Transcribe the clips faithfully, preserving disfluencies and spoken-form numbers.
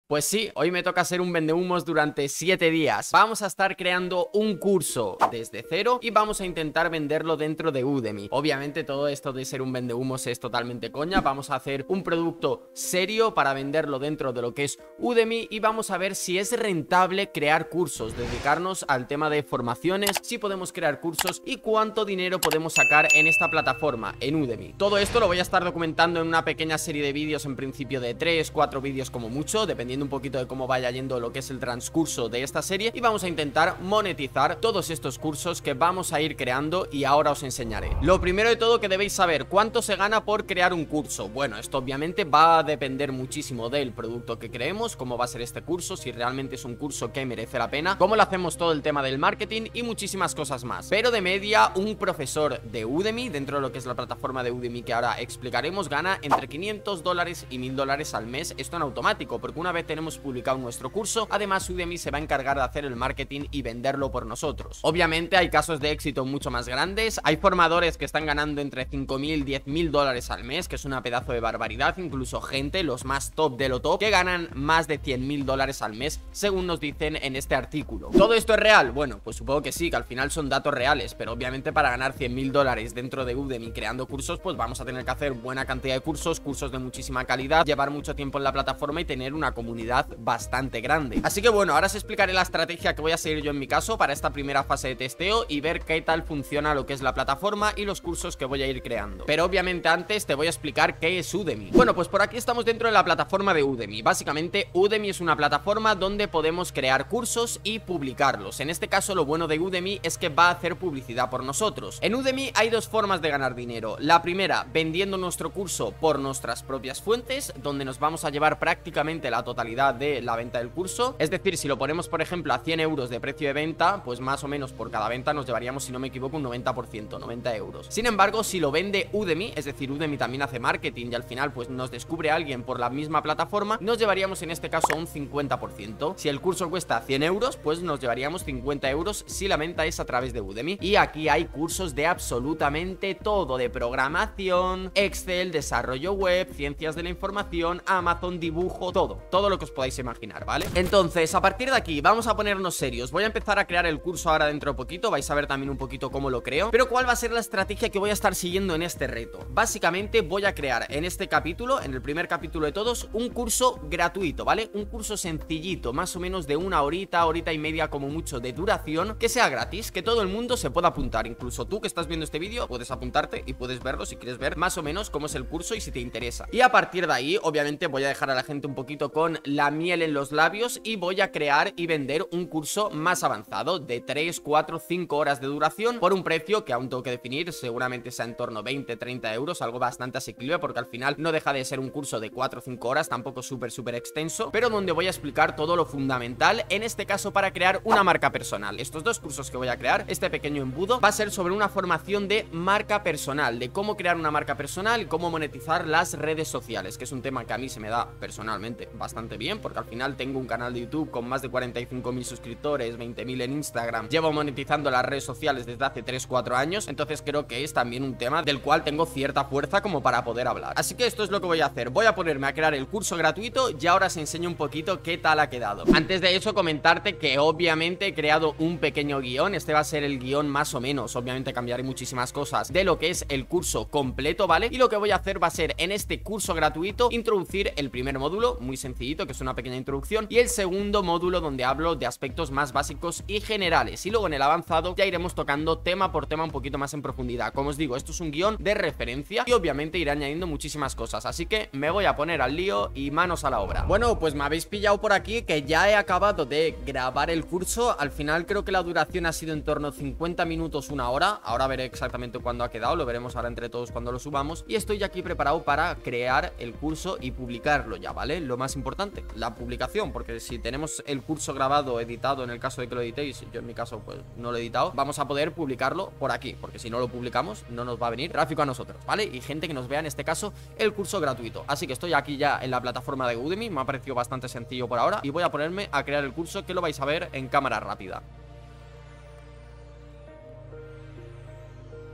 Pues sí, hoy me toca ser un vendehumos durante siete días. Vamos a estar creando un curso desde cero y vamos a intentar venderlo dentro de Udemy. Obviamente todo esto de ser un vendehumos es totalmente coña. Vamos a hacer un producto serio para venderlo dentro de lo que es Udemy y vamos a ver si es rentable crear cursos, dedicarnos al tema de formaciones, si podemos crear cursos y cuánto dinero podemos sacar en esta plataforma, en Udemy. Todo esto lo voy a estar documentando en una pequeña serie de vídeos, en principio de tres, cuatro vídeos como mucho, dependiendo un poquito de cómo vaya yendo lo que es el transcurso de esta serie, y vamos a intentar monetizar todos estos cursos que vamos a ir creando y ahora os enseñaré. Lo primero de todo que debéis saber, ¿cuánto se gana por crear un curso? Bueno, esto obviamente va a depender muchísimo del producto que creemos, cómo va a ser este curso, si realmente es un curso que merece la pena, cómo lo hacemos todo el tema del marketing y muchísimas cosas más. Pero de media, un profesor de Udemy, dentro de lo que es la plataforma de Udemy que ahora explicaremos, gana entre quinientos dólares y mil dólares al mes, esto en automático, porque una vez tenemos publicado nuestro curso, además Udemy se va a encargar de hacer el marketing y venderlo por nosotros. Obviamente hay casos de éxito mucho más grandes, hay formadores que están ganando entre cinco mil, diez mil dólares al mes, que es una pedazo de barbaridad, incluso gente, los más top de lo top, que ganan más de cien mil dólares al mes, según nos dicen en este artículo. ¿Todo esto es real? Bueno, pues supongo que sí, que al final son datos reales, pero obviamente para ganar cien mil dólares dentro de Udemy creando cursos, pues vamos a tener que hacer buena cantidad de cursos, cursos de muchísima calidad, llevar mucho tiempo en la plataforma y tener una comunidad bastante grande. Así que bueno, ahora os explicaré la estrategia que voy a seguir yo en mi caso para esta primera fase de testeo y ver qué tal funciona lo que es la plataforma y los cursos que voy a ir creando. Pero obviamente antes te voy a explicar qué es Udemy. Bueno, pues por aquí estamos dentro de la plataforma de Udemy. Básicamente Udemy es una plataforma donde podemos crear cursos y publicarlos. En este caso lo bueno de Udemy es que va a hacer publicidad por nosotros. En Udemy hay dos formas de ganar dinero. La primera, vendiendo nuestro curso por nuestras propias fuentes, donde nos vamos a llevar prácticamente la totalidad de la venta del curso. Es decir, si lo ponemos por ejemplo a cien euros de precio de venta, pues más o menos por cada venta nos llevaríamos, si no me equivoco, un noventa por ciento, noventa euros. Sin embargo, si lo vende Udemy, es decir, Udemy también hace marketing y al final pues nos descubre a alguien por la misma plataforma, nos llevaríamos en este caso un cincuenta por ciento. Si el curso cuesta cien euros, pues nos llevaríamos cincuenta euros si la venta es a través de Udemy. Y aquí hay cursos de absolutamente todo, de programación, Excel, desarrollo web, ciencias de la información, Amazon, dibujo, todo, todo lo que os podáis imaginar, ¿vale? Entonces, a partir de aquí, vamos a ponernos serios. Voy a empezar a crear el curso ahora dentro de poquito, vais a ver también un poquito cómo lo creo. Pero ¿cuál va a ser la estrategia que voy a estar siguiendo en este reto? Básicamente voy a crear en este capítulo, en el primer capítulo de todos, un curso gratuito, ¿vale? Un curso sencillito, más o menos de una horita, horita y media como mucho de duración, que sea gratis, que todo el mundo se pueda apuntar. Incluso tú que estás viendo este vídeo, puedes apuntarte y puedes verlo si quieres ver más o menos cómo es el curso y si te interesa. Y a partir de ahí, obviamente voy a dejar a la gente un poquito con la miel en los labios y voy a crear y vender un curso más avanzado de tres, cuatro, cinco horas de duración por un precio que aún tengo que definir, seguramente sea en torno a veinte, treinta euros, algo bastante asequible porque al final no deja de ser un curso de cuatro o cinco horas, tampoco súper súper extenso, pero donde voy a explicar todo lo fundamental, en este caso para crear una marca personal. Estos dos cursos que voy a crear, este pequeño embudo, va a ser sobre una formación de marca personal, de cómo crear una marca personal y cómo monetizar las redes sociales, que es un tema que a mí se me da personalmente bastante bien, porque al final tengo un canal de YouTube con más de cuarenta y cinco mil suscriptores, veinte mil en Instagram, llevo monetizando las redes sociales desde hace tres cuatro años, entonces creo que es también un tema del cual tengo cierta fuerza como para poder hablar. Así que esto es lo que voy a hacer, voy a ponerme a crear el curso gratuito y ahora os enseño un poquito qué tal ha quedado. Antes de eso, comentarte que obviamente he creado un pequeño guión, este va a ser el guión más o menos, obviamente cambiaré muchísimas cosas de lo que es el curso completo, ¿vale? Y lo que voy a hacer va a ser en este curso gratuito introducir el primer módulo, muy sencillito, que es una pequeña introducción, y el segundo módulo donde hablo de aspectos más básicos y generales, y luego en el avanzado ya iremos tocando tema por tema un poquito más en profundidad. Como os digo, esto es un guión de referencia y obviamente iré añadiendo muchísimas cosas, así que me voy a poner al lío y manos a la obra. Bueno, pues me habéis pillado por aquí que ya he acabado de grabar el curso. Al final creo que la duración ha sido en torno a cincuenta minutos, una hora. Ahora veré exactamente cuándo ha quedado, lo veremos ahora entre todos cuando lo subamos. Y estoy ya aquí preparado para crear el curso y publicarlo ya, ¿vale? Lo más importante, la publicación, porque si tenemos el curso grabado, editado, en el caso de que lo editéis, yo en mi caso pues no lo he editado, vamos a poder publicarlo por aquí, porque si no lo publicamos no nos va a venir tráfico a nosotros, ¿vale? Y gente que nos vea en este caso el curso gratuito. Así que estoy aquí ya en la plataforma de Udemy, me ha parecido bastante sencillo por ahora y voy a ponerme a crear el curso, que lo vais a ver en cámara rápida.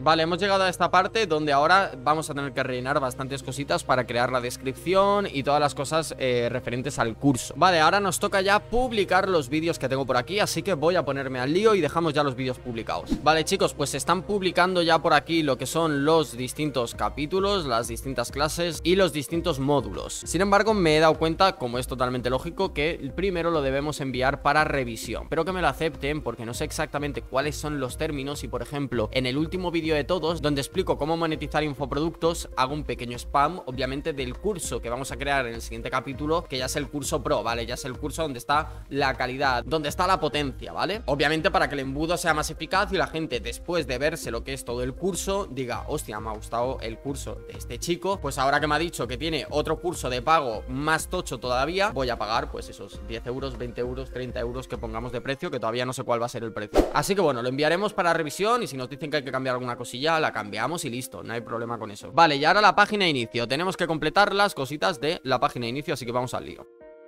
Vale, hemos llegado a esta parte donde ahora vamos a tener que rellenar bastantes cositas para crear la descripción y todas las cosas eh, referentes al curso. Vale, ahora nos toca ya publicar los vídeos que tengo por aquí, así que voy a ponerme al lío y dejamos ya los vídeos publicados. Vale, chicos, pues se están publicando ya por aquí lo que son los distintos capítulos, las distintas clases y los distintos módulos. Sin embargo, me he dado cuenta, como es totalmente lógico, que primero lo debemos enviar para revisión, pero que me lo acepten porque no sé exactamente cuáles son los términos y, por ejemplo, en el último vídeo de todos, donde explico cómo monetizar infoproductos, hago un pequeño spam, obviamente, del curso que vamos a crear en el siguiente capítulo, que ya es el curso pro, ¿vale? Ya es el curso donde está la calidad, donde está la potencia, ¿vale? Obviamente para que el embudo sea más eficaz y la gente, después de verse lo que es todo el curso, diga, hostia, me ha gustado el curso de este chico, pues ahora que me ha dicho que tiene otro curso de pago más tocho todavía, voy a pagar pues esos diez euros, veinte euros, treinta euros que pongamos de precio, que todavía no sé cuál va a ser el precio. Así que bueno, lo enviaremos para revisión y si nos dicen que hay que cambiar alguna cosilla, la cambiamos y listo, no hay problema con eso. Vale, y ahora la página de inicio, tenemos que completar las cositas de la página de inicio, así que vamos al lío.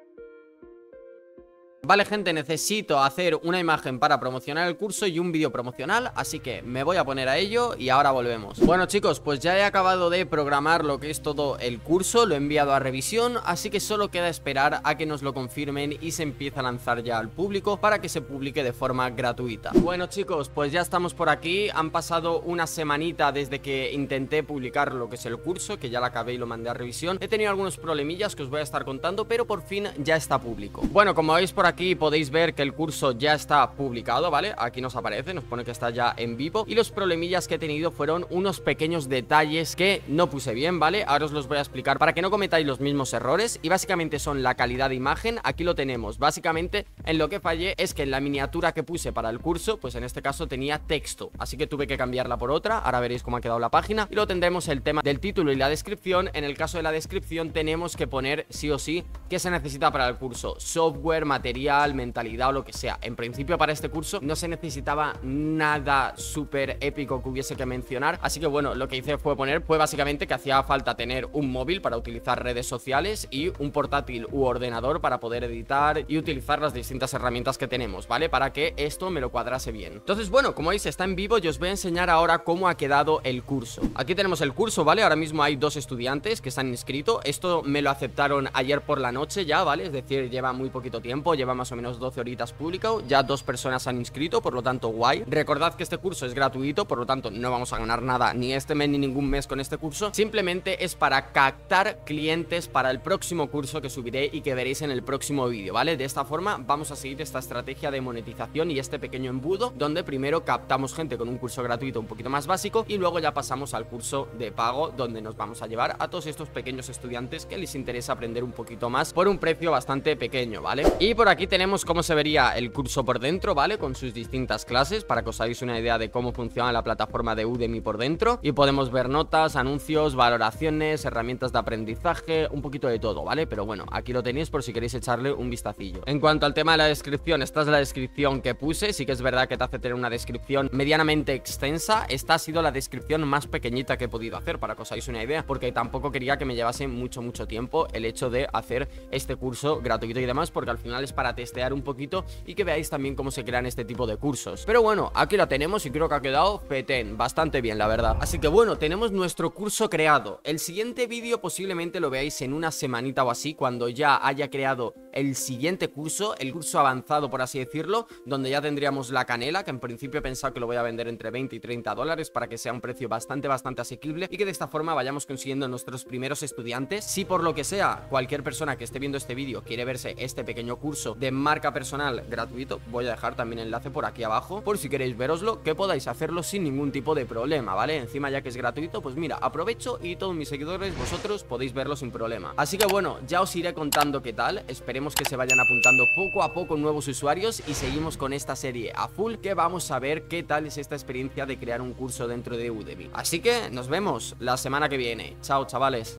Vale, gente, necesito hacer una imagen para promocionar el curso y un vídeo promocional, así que me voy a poner a ello y ahora volvemos. Bueno, chicos, pues ya he acabado de programar lo que es todo el curso, lo he enviado a revisión, así que solo queda esperar a que nos lo confirmen y se empiece a lanzar ya al público para que se publique de forma gratuita. Bueno, chicos, pues ya estamos por aquí, han pasado una semanita desde que intenté publicar lo que es el curso, que ya lo acabé y lo mandé a revisión. He tenido algunos problemillas que os voy a estar contando, pero por fin ya está público. Bueno, como veis por aquí, Aquí podéis ver que el curso ya está publicado, ¿vale? Aquí nos aparece, nos pone que está ya en vivo. Y los problemillas que he tenido fueron unos pequeños detalles que no puse bien, ¿vale? Ahora os los voy a explicar para que no cometáis los mismos errores. Y básicamente son la calidad de imagen, aquí lo tenemos. Básicamente en lo que fallé es que en la miniatura que puse para el curso, pues en este caso tenía texto, así que tuve que cambiarla por otra. Ahora veréis cómo ha quedado la página. Y luego tendremos el tema del título y la descripción. En el caso de la descripción tenemos que poner sí o sí qué se necesita para el curso: software, material, mentalidad o lo que sea. En principio para este curso no se necesitaba nada súper épico que hubiese que mencionar, así que bueno, lo que hice fue poner pues básicamente que hacía falta tener un móvil para utilizar redes sociales y un portátil u ordenador para poder editar y utilizar las distintas herramientas que tenemos, ¿vale? Para que esto me lo cuadrase bien. Entonces bueno, como veis está en vivo y os voy a enseñar ahora cómo ha quedado el curso. Aquí tenemos el curso, ¿vale? Ahora mismo hay dos estudiantes que se han inscrito. Esto me lo aceptaron ayer por la noche ya, ¿vale? Es decir, lleva muy poquito tiempo, lleva más o menos doce horitas publicado, ya dos personas se han inscrito, por lo tanto guay. Recordad que este curso es gratuito, por lo tanto no vamos a ganar nada ni este mes ni ningún mes con este curso, simplemente es para captar clientes para el próximo curso que subiré y que veréis en el próximo vídeo, ¿vale? De esta forma vamos a seguir esta estrategia de monetización y este pequeño embudo donde primero captamos gente con un curso gratuito un poquito más básico y luego ya pasamos al curso de pago donde nos vamos a llevar a todos estos pequeños estudiantes que les interesa aprender un poquito más por un precio bastante pequeño, ¿vale? Y por aquí tenemos cómo se vería el curso por dentro, ¿vale? Con sus distintas clases para que os hagáis una idea de cómo funciona la plataforma de Udemy por dentro. Y podemos ver notas, anuncios, valoraciones, herramientas de aprendizaje, un poquito de todo, ¿vale? Pero bueno, aquí lo tenéis por si queréis echarle un vistacillo. En cuanto al tema de la descripción, esta es la descripción que puse. Sí que es verdad que te hace tener una descripción medianamente extensa. Esta ha sido la descripción más pequeñita que he podido hacer para que os hagáis una idea, porque tampoco quería que me llevase mucho, mucho tiempo el hecho de hacer este curso gratuito y demás, porque al final es para testear un poquito y que veáis también cómo se crean este tipo de cursos. Pero bueno, aquí la tenemos y creo que ha quedado petén, bastante bien la verdad. Así que bueno, tenemos nuestro curso creado. El siguiente vídeo posiblemente lo veáis en una semanita o así, cuando ya haya creado el siguiente curso, el curso avanzado por así decirlo, donde ya tendríamos la canela, que en principio he pensado que lo voy a vender entre veinte y treinta dólares para que sea un precio bastante bastante asequible y que de esta forma vayamos consiguiendo nuestros primeros estudiantes. Si por lo que sea cualquier persona que esté viendo este vídeo quiere verse este pequeño curso de marca personal gratuito, voy a dejar también el enlace por aquí abajo por si queréis veroslo, que podáis hacerlo sin ningún tipo de problema, ¿vale? Encima ya que es gratuito, pues mira, aprovecho y todos mis seguidores, vosotros podéis verlo sin problema. Así que bueno, ya os iré contando qué tal. Esperemos que se vayan apuntando poco a poco nuevos usuarios y seguimos con esta serie a full, que vamos a ver qué tal es esta experiencia de crear un curso dentro de Udemy. Así que nos vemos la semana que viene. Chao, chavales.